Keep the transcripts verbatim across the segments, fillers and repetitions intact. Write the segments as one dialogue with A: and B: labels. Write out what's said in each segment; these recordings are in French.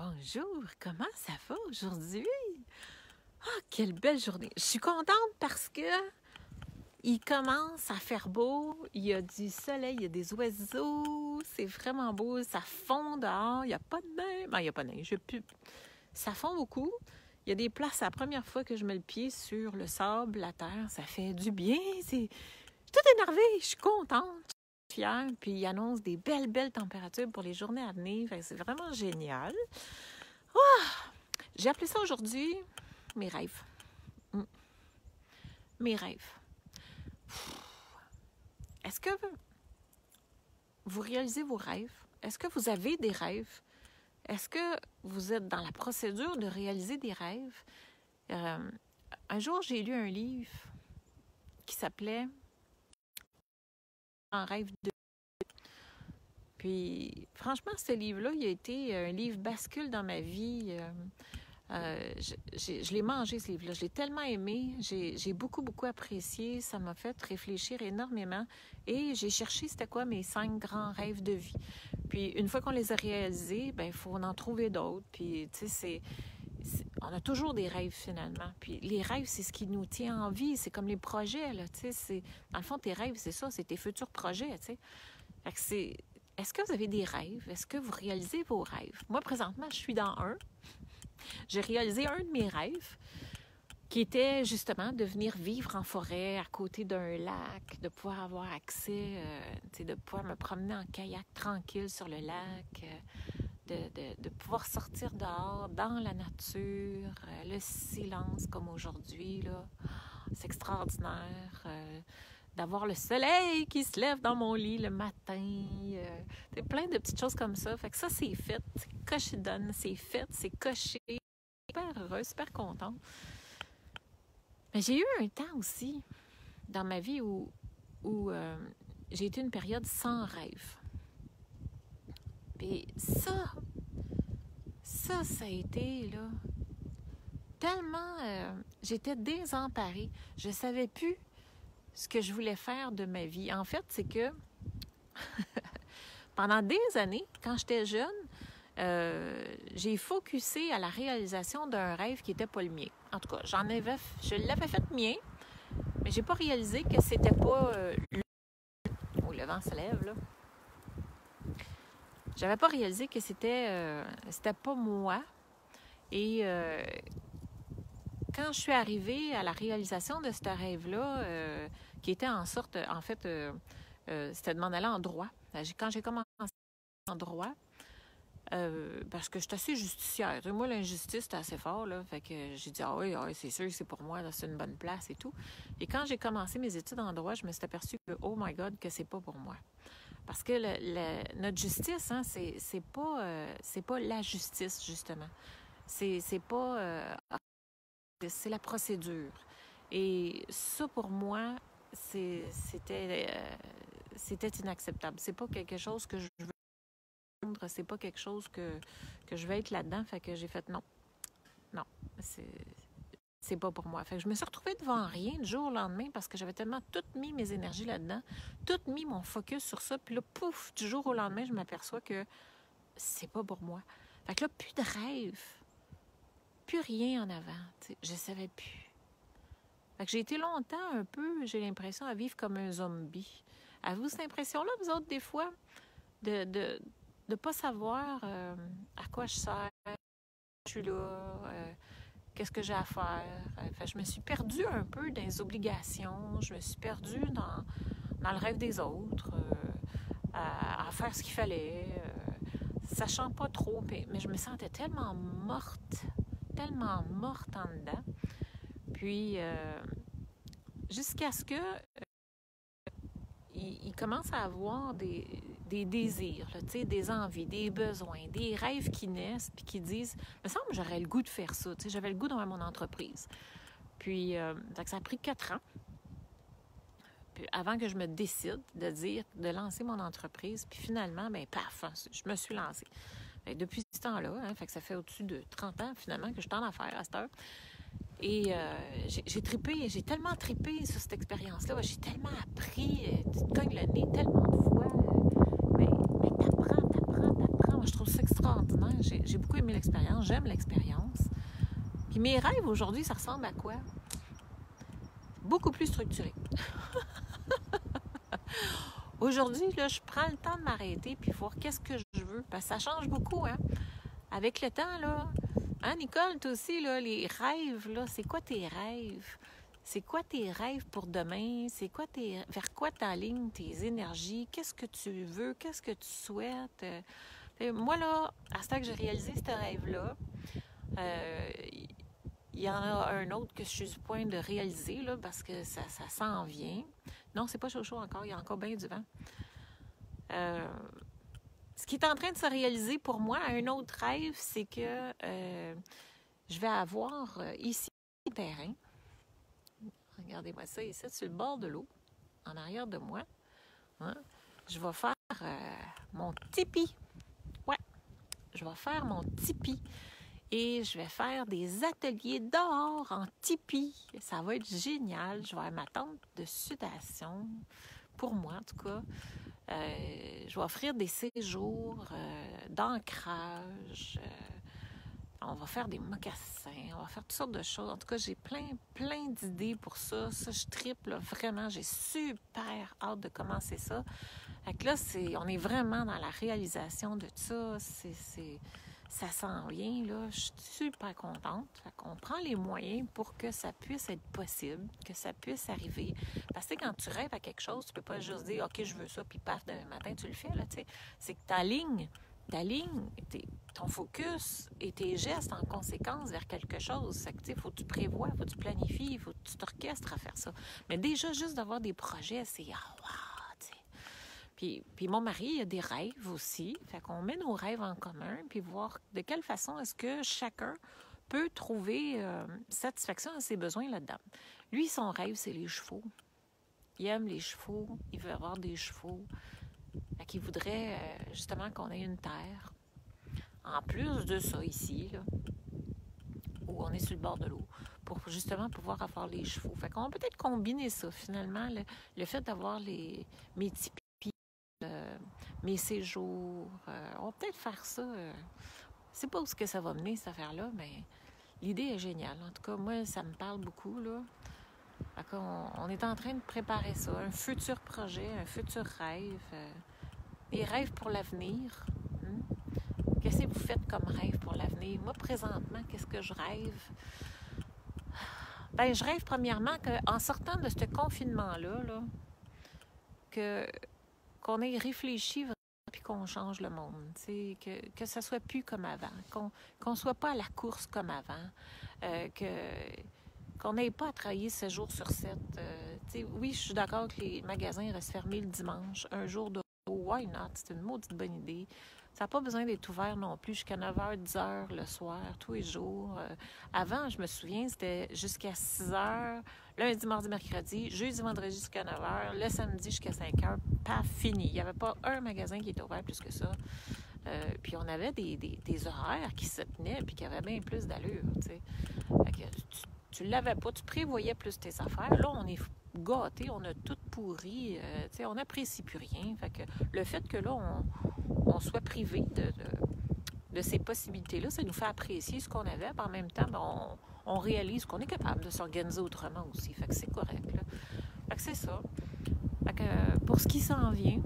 A: Bonjour, comment ça va aujourd'hui? Ah, quelle belle journée! Je suis contente parce que il commence à faire beau, il y a du soleil, il y a des oiseaux, c'est vraiment beau, ça fond dehors, il n'y a pas de neige, ben, il n'y a pas de neige, je pu... ça fond beaucoup. Il y a des places, c'est la première fois que je mets le pied sur le sable, la terre, ça fait du bien, c'est... Je suis toute énervée, je suis contente, je suis fière, puis il annonce des belles, belles températures pour les journées à venir, c'est vraiment génial. Oh! J'ai appelé ça aujourd'hui mes rêves. Mm. Mes rêves. Est-ce que vous réalisez vos rêves? Est-ce que vous avez des rêves? Est-ce que vous êtes dans la procédure de réaliser des rêves? Euh, un jour, j'ai lu un livre qui s'appelait « Un rêve de... » Puis, franchement, ce livre-là, il a été un livre bascule dans ma vie. Euh, euh, je, je, je l'ai mangé, ce livre-là. Je l'ai tellement aimé. J'ai, j'ai beaucoup, beaucoup apprécié. Ça m'a fait réfléchir énormément. Et j'ai cherché c'était quoi mes cinq grands rêves de vie. Puis, une fois qu'on les a réalisés, bien, il faut en trouver d'autres. Puis, tu sais, c'est... C'est, on a toujours des rêves, finalement. Puis les rêves, c'est ce qui nous tient en vie. C'est comme les projets, là, tu sais. C'est, dans le fond, tes rêves, c'est ça. C'est tes futurs projets, tu sais. Fait que c'est... Est-ce que vous avez des rêves? Est-ce que vous réalisez vos rêves? Moi, présentement, je suis dans un. J'ai réalisé un de mes rêves qui était, justement, de venir vivre en forêt, à côté d'un lac, de pouvoir avoir accès, euh, tu sais, de pouvoir me promener en kayak tranquille sur le lac, euh, De, de, de pouvoir sortir dehors, dans la nature, euh, le silence comme aujourd'hui, là, c'est extraordinaire. Euh, d'avoir le soleil qui se lève dans mon lit le matin, euh, c'est plein de petites choses comme ça. Fait que ça, c'est fait, c'est coché donne, c'est fait, c'est coché. Super heureuse, super contente. Mais j'ai eu un temps aussi dans ma vie où, où euh, j'ai été une période sans rêve. Puis ça, ça, ça a été, là, tellement... Euh, j'étais désemparée. Je ne savais plus ce que je voulais faire de ma vie. En fait, c'est que pendant des années, quand j'étais jeune, euh, j'ai focusé à la réalisation d'un rêve qui n'était pas le mien. En tout cas, j'en avais, je l'avais fait mien, mais j'ai pas réalisé que c'était pas euh, le... Oh, le vent se lève, là. J'avais pas réalisé que c'était euh, c'était pas moi. Et euh, quand je suis arrivée à la réalisation de ce rêve-là, euh, qui était en sorte, en fait, euh, euh, c'était de m'en aller en droit. Quand j'ai commencé en droit, euh, parce que je suis assez justicière. Moi, l'injustice, c'était assez fort, là. Fait que j'ai dit, ah oui, ah oui, c'est sûr que c'est pour moi, là, c'est une bonne place et tout. Et quand j'ai commencé mes études en droit, je me suis aperçue que, oh my God, que c'est pas pour moi. Parce que le, le, notre justice, hein, c'est, c'est, pas, euh, c'est pas la justice, justement. C'est, c'est pas... Euh, c'est la procédure. Et ça, pour moi, c'est, c'était, euh, c'était inacceptable. C'est pas quelque chose que je veux prendre, c'est pas quelque chose que, que je veux être là-dedans. Fait que j'ai fait non. Non, c'est... c'est pas pour moi. Fait que je me suis retrouvée devant rien du jour au lendemain parce que j'avais tellement tout mis mes énergies là-dedans, tout mis mon focus sur ça. Puis là, pouf, du jour au lendemain, je m'aperçois que c'est pas pour moi. Fait que là, plus de rêve, plus rien en avant. T'sais, je savais plus. Fait que j'ai été longtemps un peu, j'ai l'impression, à vivre comme un zombie. Avez-vous cette impression-là, vous autres, des fois, de de de pas savoir euh, à quoi je sers, je suis là, euh, qu'est-ce que j'ai à faire? Fait, je me suis perdue un peu dans les obligations. Je me suis perdue dans, dans le rêve des autres, euh, à, à faire ce qu'il fallait, euh, sachant pas trop. Mais, mais je me sentais tellement morte, tellement morte en dedans. Puis, euh, jusqu'à ce que euh, il, il commence à avoir des, des désirs, là, des envies, des besoins, des rêves qui naissent puis qui disent, il me semble que j'aurais le goût de faire ça. J'avais le goût d'avoir mon entreprise. Puis, euh, ça a pris quatre ans puis, avant que je me décide de dire, de lancer mon entreprise. Puis finalement, bien, paf, je me suis lancée. Fait, depuis ce temps-là, hein, fait que ça fait au-dessus de trente ans, finalement, que je suis en affaires à cette heure. Et euh, j'ai, j'ai trippé, j'ai tellement trippé sur cette expérience-là. J'ai tellement appris, tu te cognes le nez tellement de fois. Euh, mais, mais t'apprends, t'apprends, t'apprends. moi, je trouve ça extraordinaire. J'ai, j'ai beaucoup aimé l'expérience. J'aime l'expérience. Puis mes rêves, aujourd'hui, ça ressemble à quoi? Beaucoup plus structuré. Aujourd'hui, là, je prends le temps de m'arrêter puis voir qu'est-ce que je veux. Parce que ça change beaucoup, hein? Avec le temps, là. Hein, Nicole, toi aussi, là, les rêves, là, c'est quoi tes rêves? C'est quoi tes rêves pour demain? C'est quoi tes... Vers quoi t'alignes tes énergies? Qu'est-ce que tu veux? Qu'est-ce que tu souhaites? Euh, moi, là, à ce temps que j'ai réalisé ce rêve-là, euh, il y en a un autre que je suis sur le point de réaliser, là, parce que ça, ça s'en vient. Non, c'est pas chaud chaud encore, il y a encore bien du vent. Euh, ce qui est en train de se réaliser pour moi, un autre rêve, c'est que euh, je vais avoir euh, ici un terrain. Regardez-moi ça ici, sur le bord de l'eau, en arrière de moi. Hein? Je vais faire euh, mon tipi. Ouais, je vais faire mon tipi. Et je vais faire des ateliers dehors en tipi. Ça va être génial. Je vais avoir ma tente de sudation, pour moi en tout cas. Euh, je vais offrir des séjours euh, d'ancrage. Euh, on va faire des mocassins. On va faire toutes sortes de choses. En tout cas, j'ai plein, plein d'idées pour ça. Ça, je tripe, là, vraiment. J'ai super hâte de commencer ça. Fait que là, c'est, on est vraiment dans la réalisation de ça. C'est... c'est ça s'en vient, là. Je suis super contente. Fait qu'on prend les moyens pour que ça puisse être possible, que ça puisse arriver. Parce que quand tu rêves à quelque chose, tu peux pas juste dire « OK, je veux ça », puis paf, demain matin, tu le fais, là, tu sais. C'est que ta ligne, ta ligne, ton focus et tes gestes en conséquence vers quelque chose. C'est que, tu sais, il faut que tu prévois, il faut que tu planifies, il faut que tu t'orchestres à faire ça. Mais déjà, juste d'avoir des projets, c'est « Ah, wow! » Puis, puis mon mari, il a des rêves aussi. Fait qu'on met nos rêves en commun, puis voir de quelle façon est-ce que chacun peut trouver euh, satisfaction à ses besoins là-dedans. Lui, son rêve, c'est les chevaux. Il aime les chevaux, il veut avoir des chevaux. Fait qu'il voudrait euh, justement qu'on ait une terre. En plus de ça, ici, là, où on est sur le bord de l'eau, pour justement pouvoir avoir les chevaux. Fait qu'on va peut-être combiner ça, finalement, le, le fait d'avoir les mes petits Euh, mes séjours. Euh, on va peut-être faire ça. Euh, je sais pas où ce que ça va mener, cette affaire-là, mais l'idée est géniale. En tout cas, moi, ça me parle beaucoup, là. On, on est en train de préparer ça. Un futur projet, un futur rêve. Euh, des rêves pour l'avenir. Hein? Qu'est-ce que vous faites comme rêve pour l'avenir? Moi, présentement, qu'est-ce que je rêve? Ben, je rêve premièrement qu'en sortant de ce confinement-là, là, que qu'on ait réfléchi vraiment puis qu'on change le monde, que, que ça soit plus comme avant, qu'on qu'on soit pas à la course comme avant, euh, que qu'on n'ait pas à travailler sept jours sur sept. Euh, oui, je suis d'accord que les magasins restent fermés le dimanche, un jour de why not? C'est une maudite bonne idée. Ça n'a pas besoin d'être ouvert non plus jusqu'à neuf heures, dix heures le soir, tous les jours. Euh, avant, je me souviens, c'était jusqu'à six heures, lundi, mardi, mercredi, jeudi, vendredi jusqu'à neuf heures, le samedi jusqu'à cinq heures, pas fini. Il n'y avait pas un magasin qui était ouvert plus que ça. Euh, puis on avait des, des, des horaires qui se tenaient puis qui avaient bien plus d'allure, tu sais. Fait que tu, tu l'avais pas, tu prévoyais plus tes affaires. Là, on est gâtés, on a tout pourri, euh, tu sais, on n'apprécie plus rien. Fait que le fait que là, on, on soit privé de, de, de ces possibilités-là, ça nous fait apprécier ce qu'on avait, puis en même temps, ben, on, on réalise qu'on est capable de s'organiser autrement aussi. Fait que c'est correct, là. Fait que c'est ça. Fait que pour ce qui s'en vient,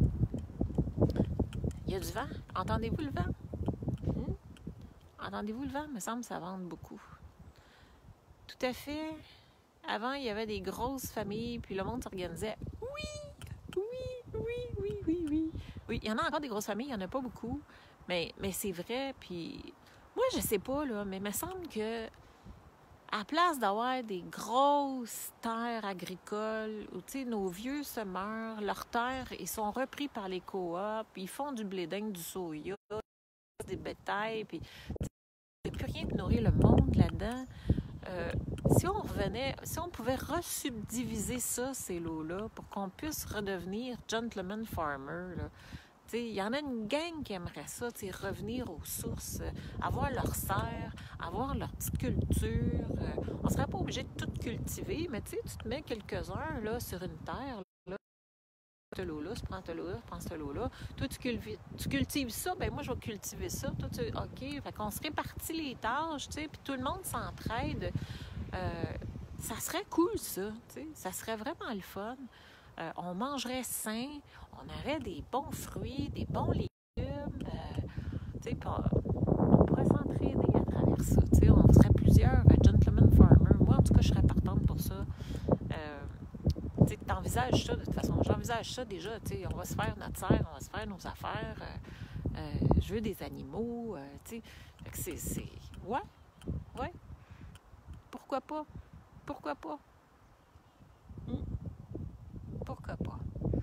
A: il y a du vent. Entendez-vous le vent? Hmm? Entendez-vous le vent? Il me semble que ça vente beaucoup. Tout à fait. Avant, il y avait des grosses familles, puis le monde s'organisait. Oui, oui, oui, oui, oui, oui. Oui, il y en a encore des grosses familles, il n'y en a pas beaucoup. Mais, mais c'est vrai, puis moi, je sais pas, là, mais il me semble que à place d'avoir des grosses terres agricoles où, tu sais, nos vieux se meurent, leurs terres, ils sont repris par les coops, ils font du blé d'Inde, du soya, des bétails, puis il n'y a plus rien pour nourrir le monde là-dedans. Euh, si on revenait, si on pouvait resubdiviser ça, ces lots-là, pour qu'on puisse redevenir gentleman farmer, là, il y en a une gang qui aimerait ça, revenir aux sources, euh, avoir leur serre, avoir leur petite culture. Euh, on ne serait pas obligé de tout cultiver, mais tu te mets quelques heures là, sur une terre, là, ce lot-là, je prends ce lot-là, je prends ce lot-là. Toi, tu cultives, tu cultives ça, ben moi, je vais cultiver ça. Toi, tu... OK. Fait qu'on se répartit les tâches, tu sais, puis tout le monde s'entraide. Euh, ça serait cool, ça, tu sais. Ça serait vraiment le fun. Euh, on mangerait sain, on aurait des bons fruits, des bons légumes. Euh, tu sais, on pourrait s'entraider à travers ça. Tu sais, on serait plusieurs euh, gentlemen farmers. Moi, en tout cas, je serais partante pour ça. Euh, tu t'envisages ça de toute façon. J'envisage ça déjà. Tu sais, on va se faire notre serre, on va se faire nos affaires. Euh, euh, je veux des animaux. Euh, tu sais, c'est, c'est... Ouais, ouais. Pourquoi pas? Pourquoi pas? Hmm. Pourquoi pas?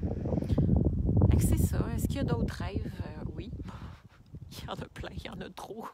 A: Fait que c'est ça. Est-ce qu'il y a d'autres rêves? Euh, oui. Il y en a plein, il y en a trop.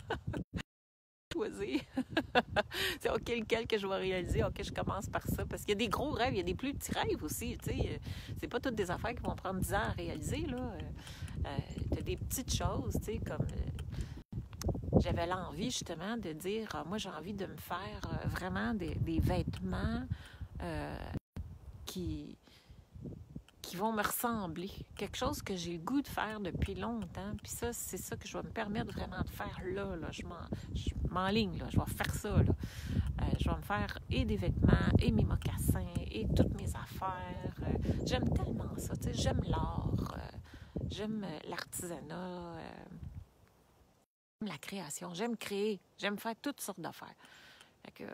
A: Choisir. C'est OK, lequel que je vais réaliser. OK, je commence par ça. Parce qu'il y a des gros rêves, il y a des plus petits rêves aussi. Tu sais, c'est pas toutes des affaires qui vont prendre dix ans à réaliser, là. Euh, t'as des petites choses, tu sais, comme... Euh, j'avais l'envie, justement, de dire, ah, moi, j'ai envie de me faire euh, vraiment des, des vêtements euh, qui... qui vont me ressembler. Quelque chose que j'ai le goût de faire depuis longtemps. Puis ça, c'est ça que je vais me permettre vraiment de faire là. là. Je, m'en, je m'enligne, là. Je vais faire ça. Là. Euh, je vais me faire et des vêtements, et mes mocassins, et toutes mes affaires. Euh, j'aime tellement ça. Tu sais, j'aime l'art. Euh, j'aime l'artisanat. Euh, j'aime la création. J'aime créer. J'aime faire toutes sortes d'affaires. Fait que,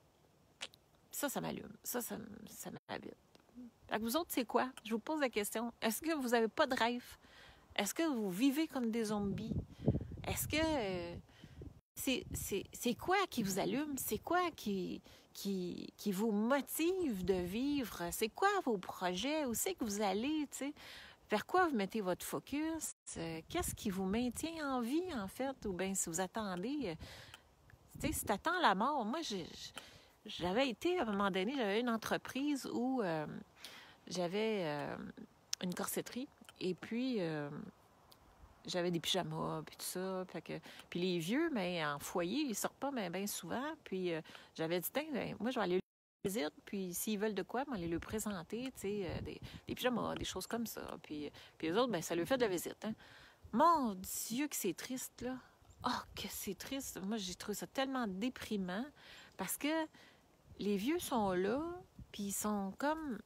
A: ça, ça m'allume. Ça, ça, ça m'habite. Fait que vous autres, c'est quoi? Je vous pose la question. Est-ce que vous n'avez pas de rêve? Est-ce que vous vivez comme des zombies? Est-ce que... Euh, c'est, c'est, c'est quoi qui vous allume? C'est quoi qui, qui, qui vous motive de vivre? C'est quoi vos projets? Où c'est que vous allez, tu sais? Vers quoi vous mettez votre focus? Euh, qu'est-ce qui vous maintient en vie, en fait? Ou bien si vous attendez... Euh, tu sais, si tu attends la mort... Moi, j'ai, j'avais été, à un moment donné, j'avais une entreprise où... Euh, J'avais euh, une corsetterie et puis euh, j'avais des pyjamas puis tout ça. Fait que, puis les vieux, mais en foyer, ils sortent pas mais bien souvent. Puis euh, j'avais dit, ben, moi, je vais aller le visite, puis s'ils veulent de quoi, ben, aller le présenter, tu sais, euh, des, des pyjamas, des choses comme ça. Puis, puis eux autres, ben, ça leur fait de la visite. Hein. Mon Dieu, que c'est triste, là. Oh, que c'est triste. Moi, j'ai trouvé ça tellement déprimant parce que les vieux sont là, puis ils sont comme...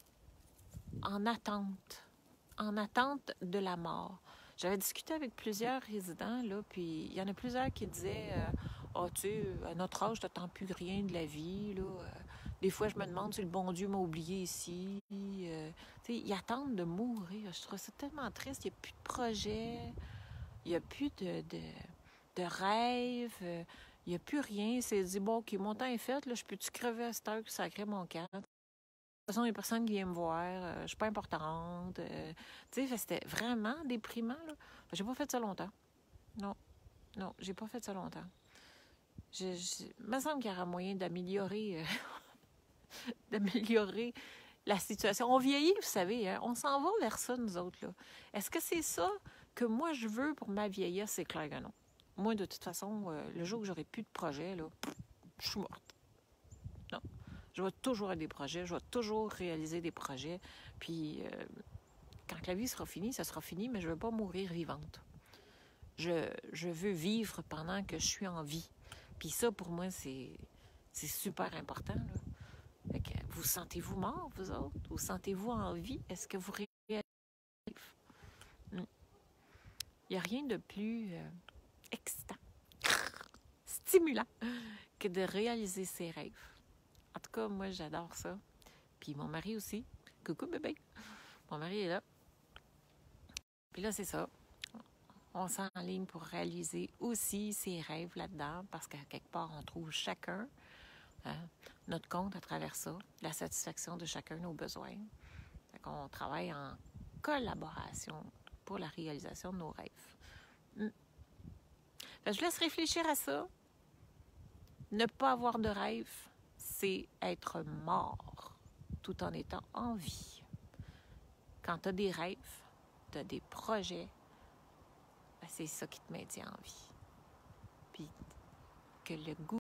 A: en attente, en attente de la mort. J'avais discuté avec plusieurs résidents, là, puis il y en a plusieurs qui disaient « Ah, oh, tu sais, à notre âge, t'attends plus rien de la vie, là. Des fois, je me demande si le bon Dieu m'a oublié ici. Euh, » Tu sais, ils attendent de mourir. Je trouve ça tellement triste. Il n'y a plus de projet, il n'y a plus de, de, de rêve, il n'y a plus rien. C'est dit « Bon, OK, mon temps est fait, là, je peux-tu crever à cette heure que ça crée mon camp? » De toute façon, il y a personne qui vient me voir, euh, je suis pas importante. Euh, tu sais, c'était vraiment déprimant, là. J'ai pas fait ça longtemps. Non, non, j'ai pas fait ça longtemps. Je, je, il me semble qu'il y aura moyen d'améliorer, euh, d'améliorer la situation. On vieillit, vous savez, hein? On s'en va vers ça, nous autres, là. Est-ce que c'est ça que moi, je veux pour ma vieillesse? C'est clair que non. Moi, de toute façon, euh, le jour où j'aurai plus de projet, là, je suis morte. Non. Je vais toujours avoir des projets, je vais toujours réaliser des projets. Puis, euh, quand la vie sera finie, ça sera fini, mais je ne veux pas mourir vivante. Je, je veux vivre pendant que je suis en vie. Puis ça, pour moi, c'est, c'est super important. Là. Fait que, vous sentez-vous mort, vous autres? Vous sentez-vous en vie? Est-ce que vous réalisez? Il n'y a rien de plus euh, excitant, stimulant que de réaliser ses rêves. En tout cas, moi, j'adore ça. Puis mon mari aussi. Coucou, bébé. Mon mari est là. Puis là, c'est ça. On s'enligne pour réaliser aussi ses rêves là-dedans, parce qu'à quelque part, on trouve chacun hein, notre compte à travers ça, la satisfaction de chacun de nos besoins. Fait qu'on travaille en collaboration pour la réalisation de nos rêves. Hmm. Fait que je laisse réfléchir à ça. Ne pas avoir de rêve, c'est être mort tout en étant en vie. Quand tu as des rêves, tu as des projets, ben c'est ça qui te maintient en vie. Puis que le goût